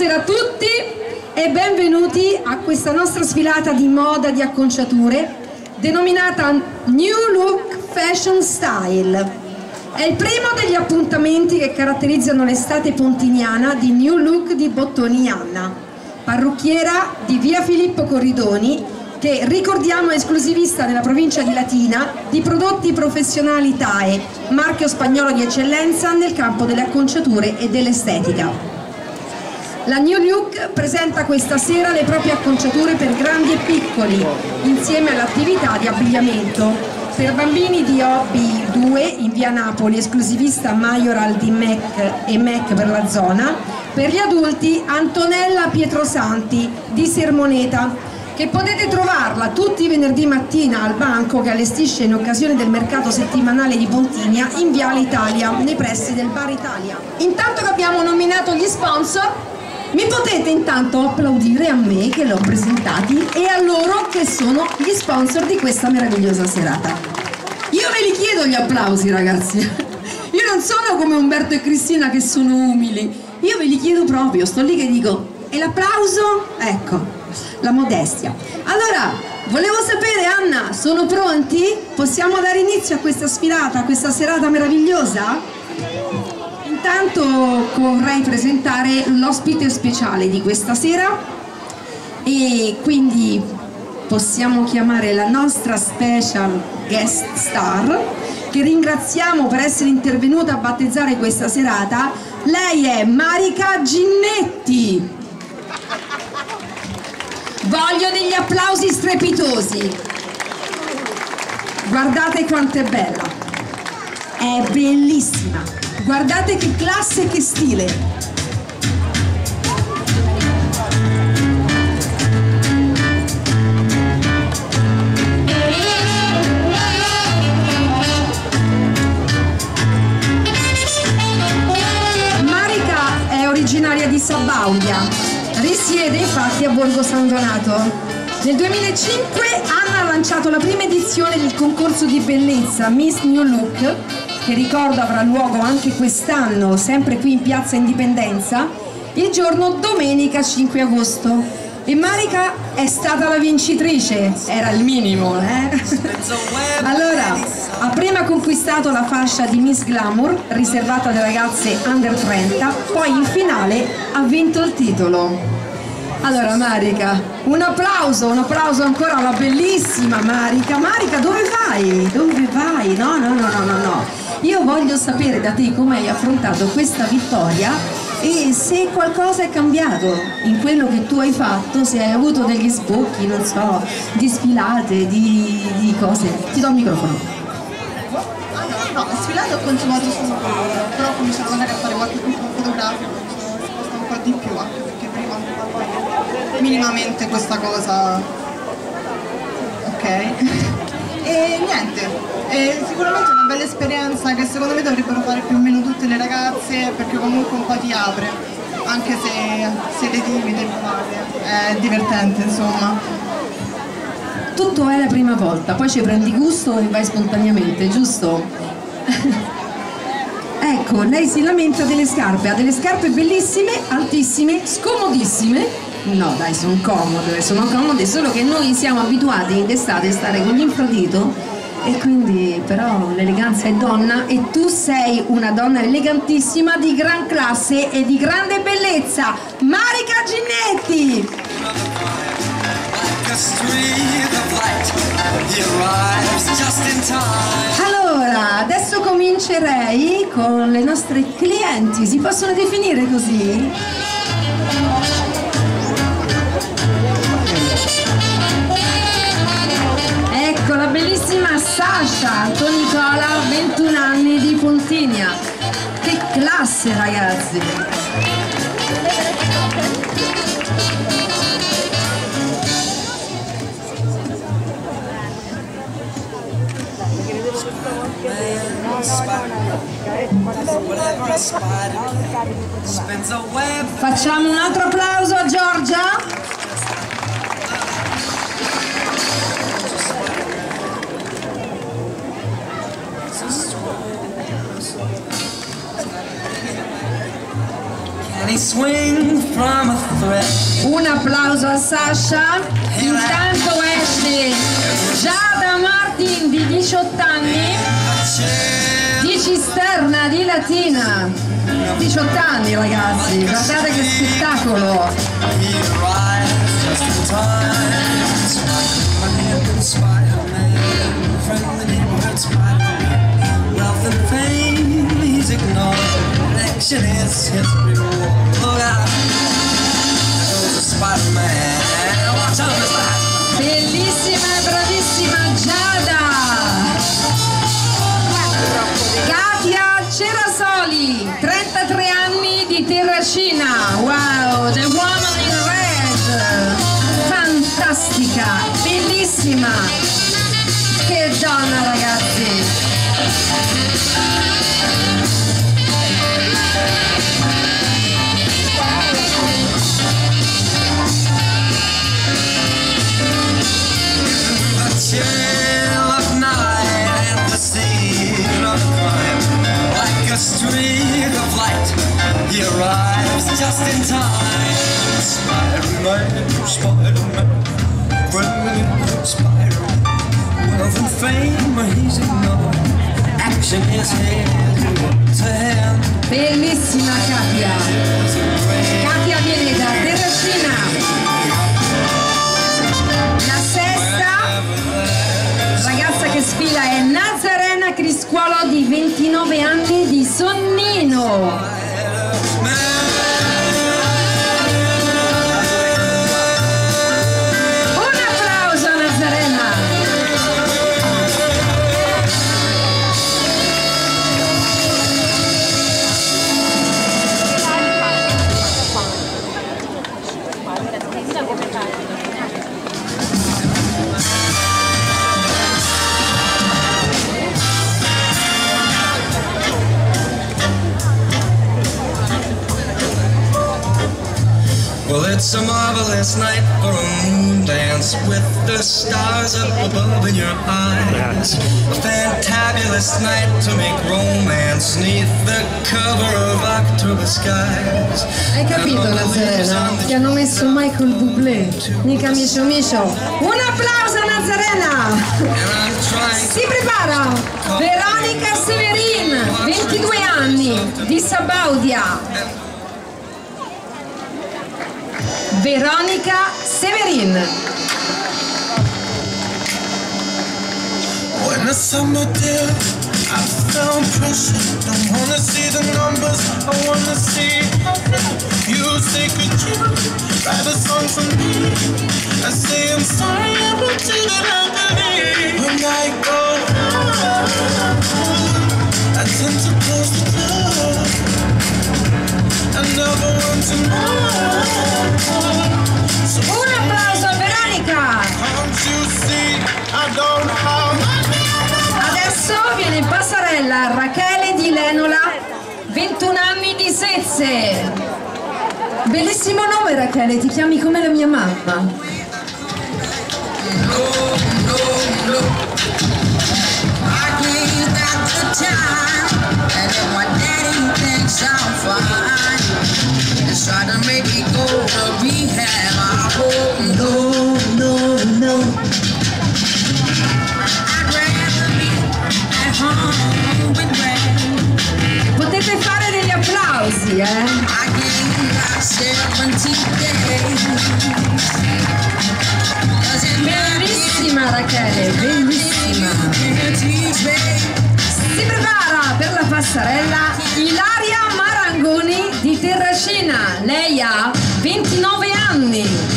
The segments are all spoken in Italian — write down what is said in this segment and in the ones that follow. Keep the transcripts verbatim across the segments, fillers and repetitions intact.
Buonasera a tutti e benvenuti a questa nostra sfilata di moda di acconciature denominata New Look Fashion Style. È il primo degli appuntamenti che caratterizzano l'estate pontiniana di New Look di Bottoni Anna, parrucchiera di via Filippo Corridoni, che ricordiamo è esclusivista nella provincia di Latina di prodotti professionali T A E, marchio spagnolo di eccellenza nel campo delle acconciature e dell'estetica. La New Look presenta questa sera le proprie acconciature per grandi e piccoli, insieme all'attività di abbigliamento. Per bambini di Hobby due in via Napoli, esclusivista Majoral di Mac e Mac per la zona. Per gli adulti Antonella Pietrosanti di Sermoneta, che potete trovarla tutti i venerdì mattina al banco che allestisce in occasione del mercato settimanale di Pontinia in Viale Italia, nei pressi del Bar Italia. Intanto che abbiamo nominato gli sponsor, mi potete intanto applaudire a me che l'ho presentati e a loro che sono gli sponsor di questa meravigliosa serata. Io ve li chiedo gli applausi, ragazzi. Io non sono come Umberto e Cristina che sono umili, io ve li chiedo proprio, sto lì che dico e l'applauso? Ecco, la modestia. Allora, volevo sapere, Anna, sono pronti? Possiamo dare inizio a questa sfilata, a questa serata meravigliosa? Intanto vorrei presentare l'ospite speciale di questa sera e quindi possiamo chiamare la nostra special guest star, che ringraziamo per essere intervenuta a battezzare questa serata. Lei è Marica Ginnetti. Voglio degli applausi strepitosi. Guardate quanto è bella, è bellissima. Guardate che classe e che stile! Marica è originaria di Sabaudia, risiede infatti a Borgo San Donato. Nel duemilacinque Anna ha lanciato la prima edizione del concorso di bellezza Miss New Look, che ricordo avrà luogo anche quest'anno, sempre qui in Piazza Indipendenza, il giorno domenica cinque agosto. E Marica è stata la vincitrice, era il minimo, eh? Allora, ha prima conquistato la fascia di Miss Glamour, riservata alle ragazze under trenta, poi in finale ha vinto il titolo. Allora Marica, un applauso, un applauso ancora alla bellissima Marica. Marica, dove vai? Dove vai? No, no, no, no, no, no. Io voglio sapere da te come hai affrontato questa vittoria e se qualcosa è cambiato in quello che tu hai fatto, se hai avuto degli sbocchi, non so, di sfilate, di, di cose. Ti do il microfono. No, sfilate ho continuato solo quello, però ho cominciato magari a fare qualche punto fotografico, mi sono sposta un po' di più, anche perché prima non facevo minimamente questa cosa. Ok. E niente, è sicuramente una bella esperienza che secondo me dovrebbero fare più o meno tutte le ragazze, perché comunque un po' ti apre, anche se siete timide, è divertente insomma. Tutto è la prima volta, poi ci prendi gusto e vai spontaneamente, giusto? Ecco, lei si lamenta delle scarpe, ha delle scarpe bellissime, altissime, scomodissime. No dai, sono comode, sono comode, solo che noi siamo abituati in estate a stare con l'infradito e quindi però l'eleganza è donna e tu sei una donna elegantissima di gran classe e di grande bellezza, Marica Ginnetti! Allora, adesso comincerei con le nostre clienti, si possono definire così? Ecco la bellissima Sasha Antonicola, ventuno anni, di Pontinia. Che classe, ragazzi! Facciamo un altro applauso a Giorgia. Can he swing Un applauso a Sasha. Intanto esce Giada Martin di diciotto anni di Cisterna di Latina. diciotto anni ragazzi, guardate che spettacolo. Bellissima e bravissima Giada. Katia Cerasoli, trentatré anni di Terracina. Wow, the woman in red. Fantastica, bellissima. Che donna ragazzi. Streak of light, he arrives just in time. Spider-Man, Spider-Man, Spider-Man, Spider-Man. Wealth and fame, he's ignored. Action is his to him. Bellissima Katia. Katia viene da Terracina. La sesta ragazza che sfila è Nazarena Criscuolo di ventinove anni di Sonnino. Un applauso a Nazarena. Well, it's a marvelous night for a moon dance with the stars up above in your eyes. A fantabulous night to make romance neath the cover of October skies. Hai capito Nazarena? Ti hanno messo Michael Bublé, mica Micio Micio. Un applauso a Nazarena! Si prepara Veronica Severin, ventidue anni, di Sabaudia. Veronica Severin. When the summer dear, I found pressure. Don't wanna see the numbers, I wanna see you say could you write a song for me? I say I'm sorry, I will do that I believe. When I go I tend to close the door. I never want to know. So un applauso a Veronica. Can't you see I don't have. Adesso viene in passerella Rachele di Lenola, ventuno anni di Sezze. Bellissimo nome Rachele, ti chiami come la mia mamma. No, no, no. I ain't got the time. And if my daddy thinks I'm fine, just try to make me go to rehab. I hope no, no, no. I'd rather be at home with Ray. Potete fare degli applausi, eh? I gave about seventeen days. Bellissima Rachele, bellissima. Si prepara per la passerella Ilaria Marangoni di Terracina. Lei ha ventinove anni.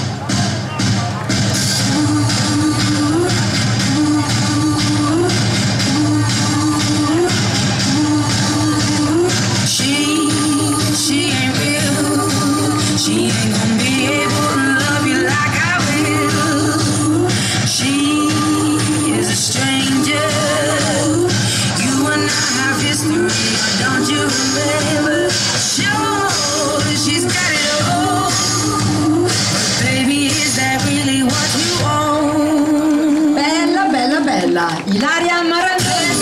Ilaria Marangoni.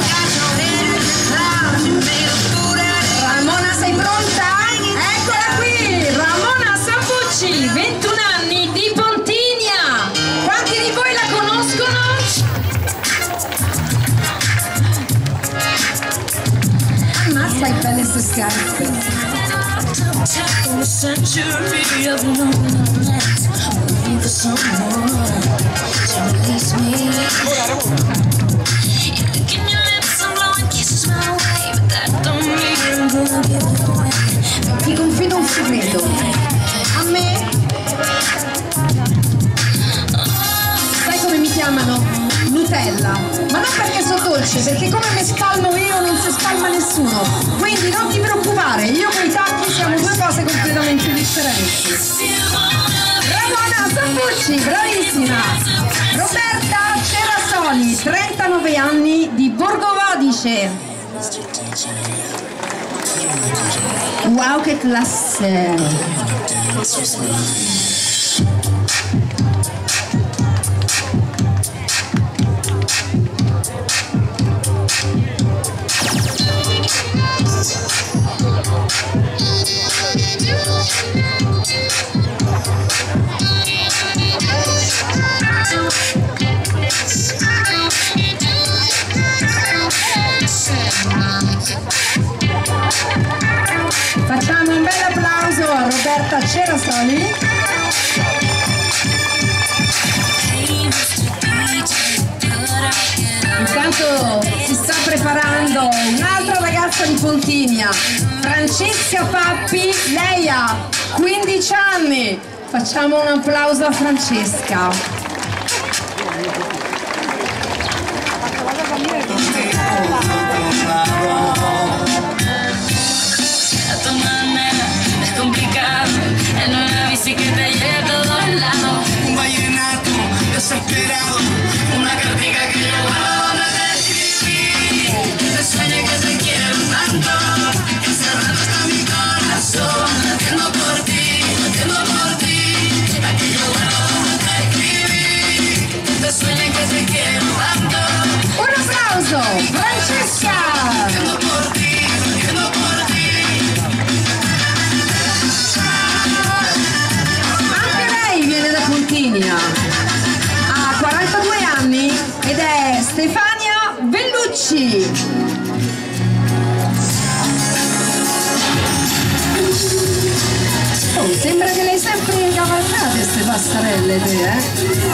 Ramona, sei pronta? Eccola qui. century of loneliness, waiting for someone to release me. You licking your lips and blowing kisses my way, but that don't mean I'm gonna give it away. Ti confido un segreto. A me, sai come mi chiamano? Nutella, ma non perché sono dolce, perché come mi spalmo io non si spalma nessuno, quindi non ti preoccupare, io con i tacchi siamo due cose completamente differenti. Ramona Sambucci, bravissima. Roberta Cerasoli, trentanove anni, di Borgovodice. Wow, che classe! Facciamo un bel applauso a Roberta Cerasoli. Intanto si sta preparando un'altra ragazza di Pontinia, Francesca Pappi, lei ha quindici anni. Facciamo un applauso a Francesca. Un vallenato desesperado, una cartica que yo guardo donde te escribí. Te sueño que te quiero tanto, encerrado está mi corazón, latiendo por ti, latiendo por ti. La que yo guardo donde te escribí. Te sueño que te quiero tanto. Un applauso, Francesca! Latiendo por ti, latiendo por ti. Viene da Pontinia, ha quarantadue anni ed è Stefania Bellucci. Oh, sembra che lei sempre cavalcate queste passerelle, te, eh?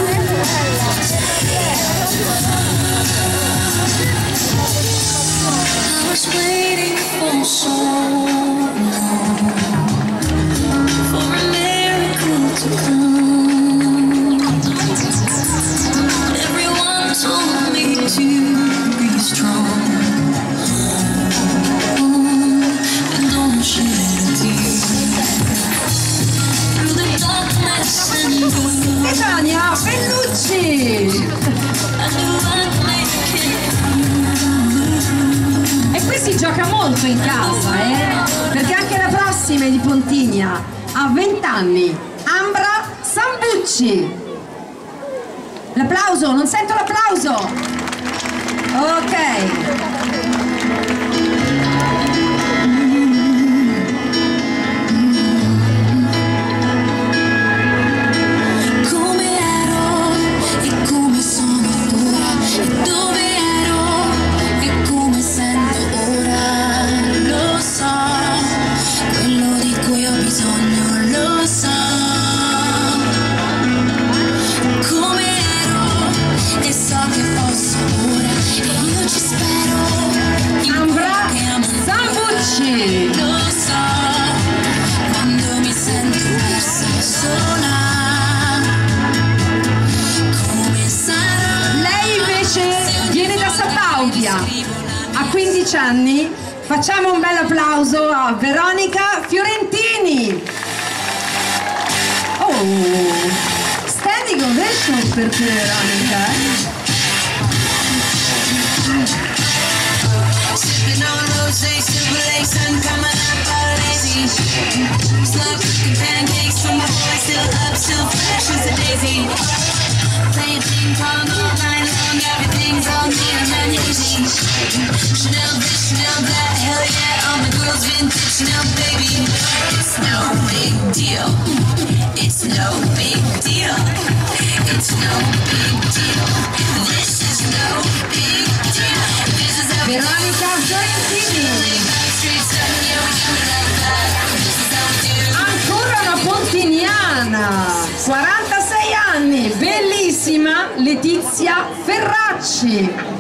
I was waiting for so long for a miracle to come. Everyone told me to be strong, and don't shed a tear. Through the darkness and blue, Stefania Bellucci! I knew I'd make it. E qui si gioca molto in casa, eh? Perché anche la prossima è di Pontinia, ha venti anni, Ambra Sambucci. L'applauso, non sento l'applauso! Ok. Ha quindici anni, facciamo un bel applauso a Veronica Fiorentini. Oh, standing ovation per te, Veronica. Sipping on rosé, super lace, and coming up all lazy. Slow cooking pancakes from my boy, still up, still fresh as a daisy. Playing ping pong all night long, everything's all neat and easy. Chanel this, Chanel that, hell yeah, all my girls vintage Chanel, baby. It's no big deal. It's no big deal. It's no big deal. This is no big deal. This is how Veronica Fiorentini. Streets, yeah, we do it like that. This is how we do. Ancora quarantasei anni, bellissima Letizia Ferracci.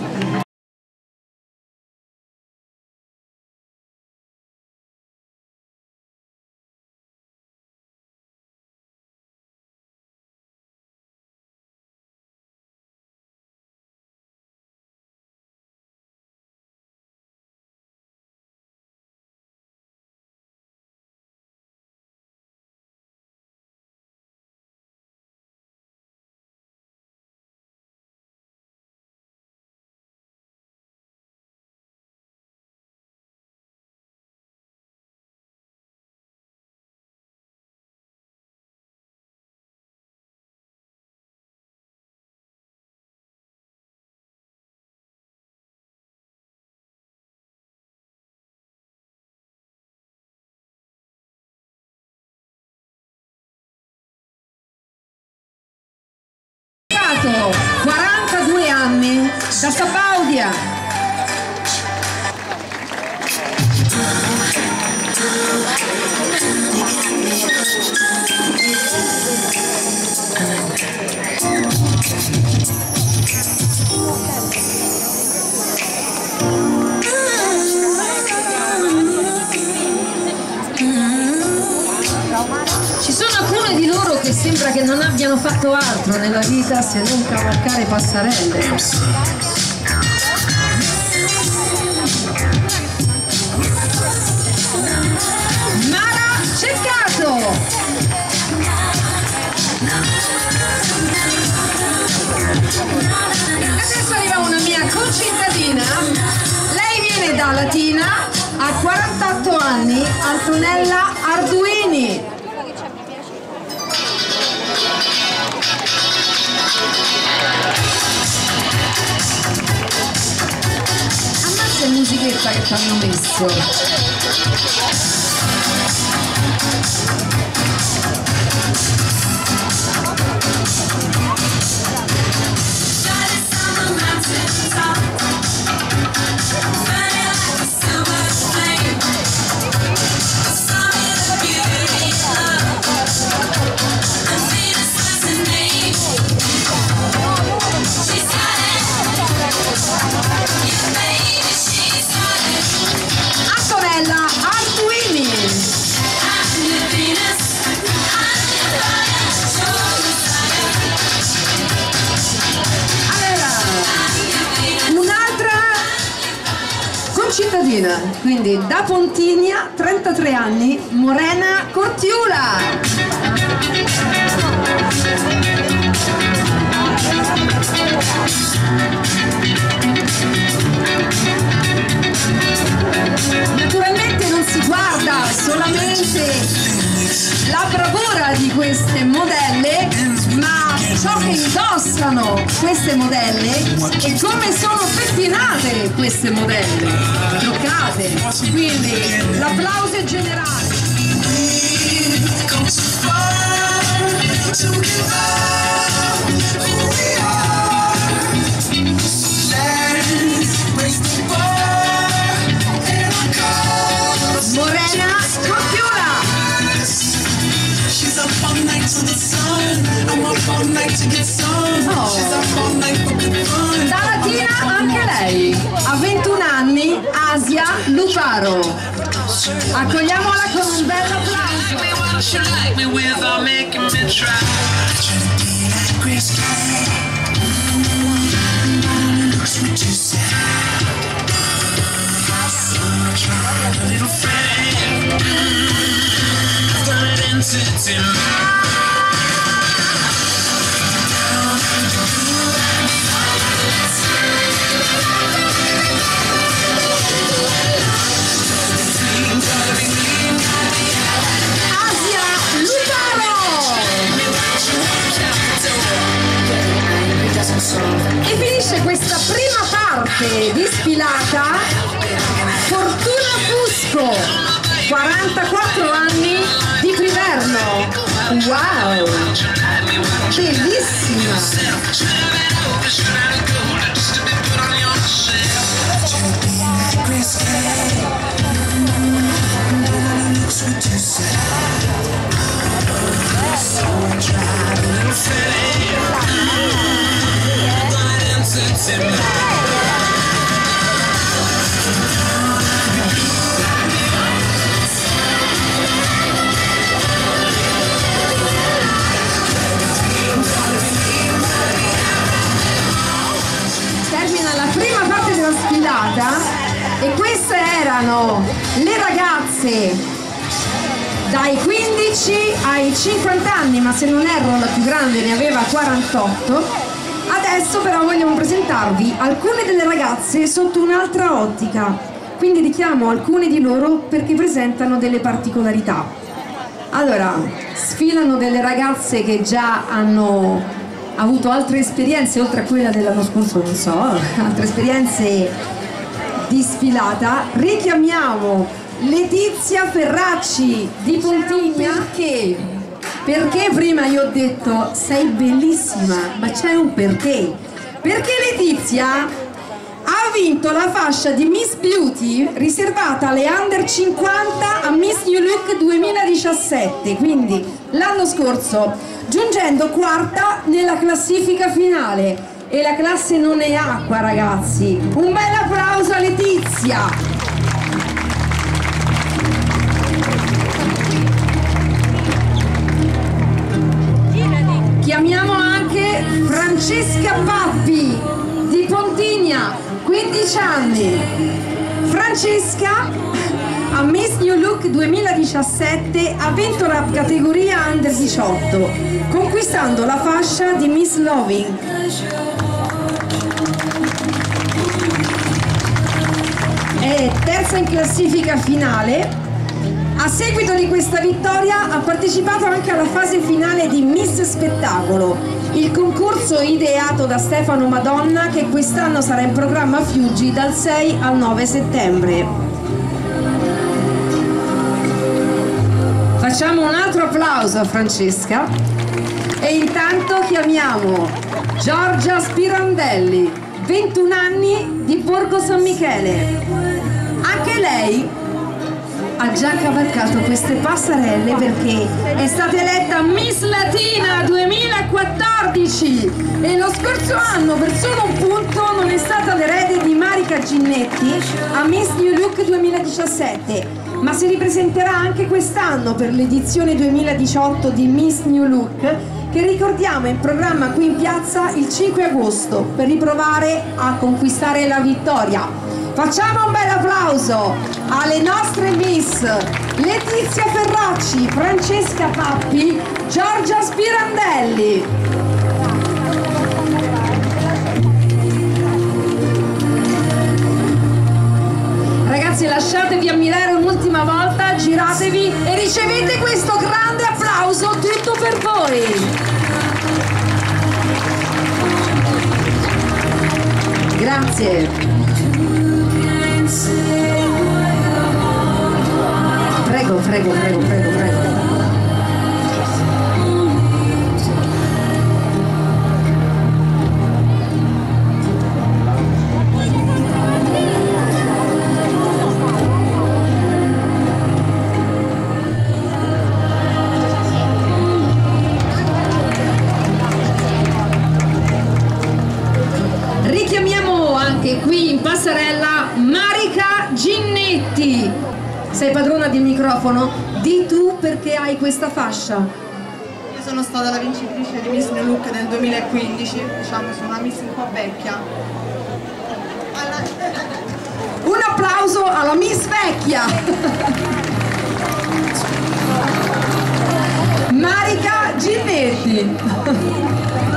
quarantadue anni da Sabaudia. Ci sono alcune di loro che sembra che non abbiano fatto altro nella vita se non cavalcare passerelle. Mara Ceccato! Adesso arriva una mia concittadina, lei viene da Latina, ha quarantotto anni, Antonella Arduini. Ammazza che musichetta che ti hanno messo. Antonella Arduini. Allora, un'altra concittadina, quindi da Pontigna, trentatré anni, Morena Cortiula. Naturalmente non si guarda solamente la bravura di queste modelle, ma ciò che indossano queste modelle e come sono pettinate queste modelle, truccate. Quindi l'applauso è generale. Morena Cortiula. Oh. Da Latina anche lei, a ventuno anni, Asia Luparo. Accogliamola con un bel applauso. Asia Luparo. E finisce questa prima parte di sfilata Fortuna Fusco, quarantaquattro anni, di Priverno. Wow, bellissima. So I tried a little fitty, but entertainment. Termina la prima parte della sfilata e queste erano le ragazze dai quindici ai cinquanta anni, ma se non erro la più grande ne aveva quarantotto. Adesso però vogliamo presentarvi alcune delle ragazze sotto un'altra ottica, quindi richiamo alcune di loro perché presentano delle particolarità. Allora, sfilano delle ragazze che già hanno avuto altre esperienze oltre a quella dell'anno scorso, non so, altre esperienze di sfilata. Richiamiamo Letizia Ferracci di Pontigna. Perché? Perché prima io ho detto sei bellissima, ma c'è un perché. Perché Letizia ha vinto la fascia di Miss Beauty riservata alle under cinquanta a Miss New Look duemiladiciassette, quindi l'anno scorso, giungendo quarta nella classifica finale. E la classe non è acqua, ragazzi. Un bel applauso a Letizia. Chiamiamo anche Francesca Pappi di Pontigna, quindici anni. Francesca a Miss New Look duemiladiciassette ha vinto la categoria under diciotto, conquistando la fascia di Miss Loving. È terza in classifica finale. A seguito di questa vittoria ha partecipato anche alla fase finale di Miss Spettacolo, il concorso ideato da Stefano Madonna che quest'anno sarà in programma a Fiuggi dal sei al nove settembre. Facciamo un altro applauso a Francesca e intanto chiamiamo Giorgia Spirandelli, ventuno anni, di Borgo San Michele. Anche lei ha già cavalcato queste passerelle perché è stata eletta Miss Latina duemilaquattordici e lo scorso anno per solo un punto non è stata l'erede di Marica Ginnetti a Miss New Look duemiladiciassette, ma si ripresenterà anche quest'anno per l'edizione duemiladiciotto di Miss New Look, che ricordiamo è in programma qui in piazza il cinque agosto per riprovare a conquistare la vittoria. Facciamo un bel applauso alle nostre Miss Letizia Ferracci, Francesca Pappi, Giorgia Spirandelli. Ragazzi, lasciatevi ammirare un'ultima volta, giratevi e ricevete questo grande applauso tutto per voi. Grazie. Prego, prego, prego, prego, prego. Richiamiamo anche qui in passerella Marica Ginnetti. Sei padrona del microfono? Di tu perché hai questa fascia. Io sono stata la vincitrice di Miss New Look nel duemilaquindici, diciamo sono una Miss un po' vecchia. Un applauso alla Miss Vecchia! Marica Ginnetti.